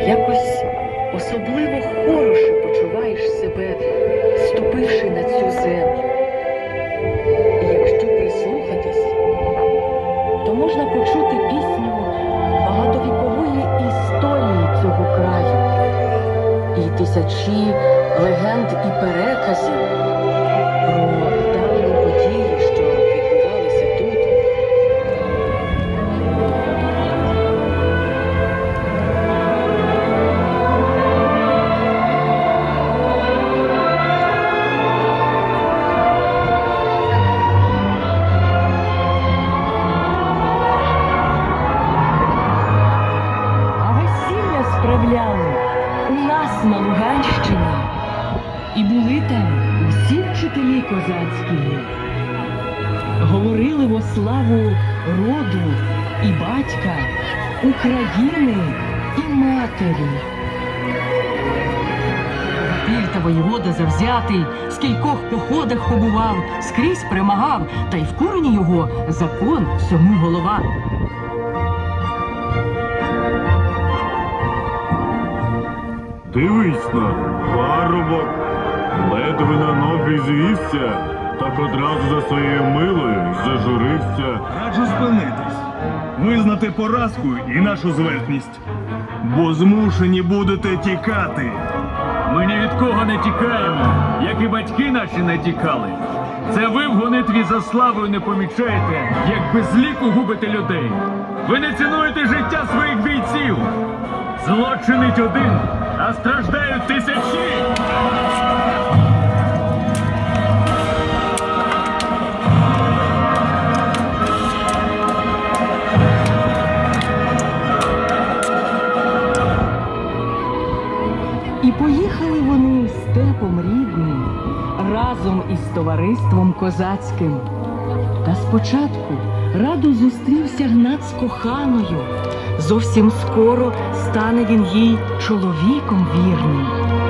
Якось особливо хороше почуваєш себе, ступивши на цю землю. І якщо прислухатись, то можна почути пісню багатовікової історії цього краю і тисячі легенд і переказів про давні події, що відбувалися тут. Справляли у нас на Луганщині, і були там усі вчителі козацькі. Говорили во славу роду і батька, України і матері. Вапіль та воєвода завзятий, з кількох походах побував, скрізь перемагав, та й в курені його закон всьому голова. Дивись-но, парубок, ледве на ноги звівся, так одразу за своєю милою зажурився. Раджу спинитись, визнати поразку і нашу зверхність, бо змушені будете тікати. Ми ні від кого не тікаємо, як і батьки наші не тікали. Це ви в гонитві за славою не помічаєте, як без ліку губите людей. Ви не цінуєте життя своїх бійців. Зло чинить один, а страждають тисячі. І поїхали вони степом рідним, разом із товариством козацьким. Та спочатку радо зустрівся Гнат з коханою. Зовсім скоро стане він їй чоловіком вірним.